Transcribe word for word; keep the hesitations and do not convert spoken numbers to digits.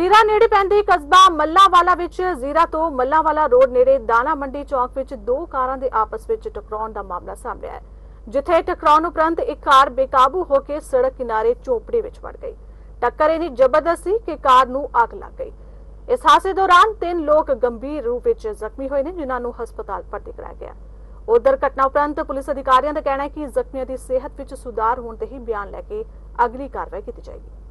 ਜ਼ੀਰਾ ਨੇੜੇ ਪੈਂਦੇ ਕਸਬਾ ਮੱਲਾਂਵਾਲਾ ਵਿੱਚ ਜ਼ੀਰਾ ਤੋਂ ਮੱਲਾਂਵਾਲਾ ਰੋਡ ਨੇੜੇ ਦਾਣਾ ਮੰਡੀ ਚੌਕ ਵਿੱਚ ਦੋ ਕਾਰਾਂ ਦੇ ਆਪਸ ਵਿੱਚ ਟਕਰਾਉਣ ਦਾ ਮਾਮਲਾ ਸਾਹਮਣੇ ਆਇਆ, ਜਿੱਥੇ ਟਕਰਾਉਣ ਉਪਰੰਤ ਇੱਕ ਕਾਰ ਬੇਕਾਬੂ ਹੋ ਕੇ ਸੜਕ ਕਿਨਾਰੇ ਝੋਪੜੀ ਵਿੱਚ ਵੜ ਗਈ। ਟੱਕਰ ਇੰਨੀ ਜ਼ਬਰਦਸਤ ਸੀ ਕਿ ਕਾਰ ਨੂੰ ਅੱਗ ਲੱਗ ਗਈ। ਇਸ ਹਾਦਸੇ ਦੌਰਾਨ ਤਿੰਨ ਲੋਕ ਗੰਭੀਰ ਰੂਪ ਵਿੱਚ ਜ਼ਖਮੀ ਹੋਏ ਨੇ, ਜਿਨ੍ਹਾਂ ਨੂੰ ਹਸਪਤਾਲ ਭਰਤੀ ਕਰਾਇਆ ਗਿਆ। ਉਧਰ ਘਟਨਾ ਉਪਰੰਤ ਪੁਲਿਸ ਅਧਿਕਾਰੀਆਂ ਦਾ ਕਹਿਣਾ ਹੈ ਕਿ ਜ਼ਖਮੀਆਂ ਦੀ ਸਿਹਤ ਵਿੱਚ ਸੁਧਾਰ ਹੋਣ ਤੇ ਹੀ ਬਿਆਨ ਲੈ ਕੇ ਅਗਲੀ ਕਾਰਵਾਈ ਕੀਤੀ ਜਾਏਗੀ।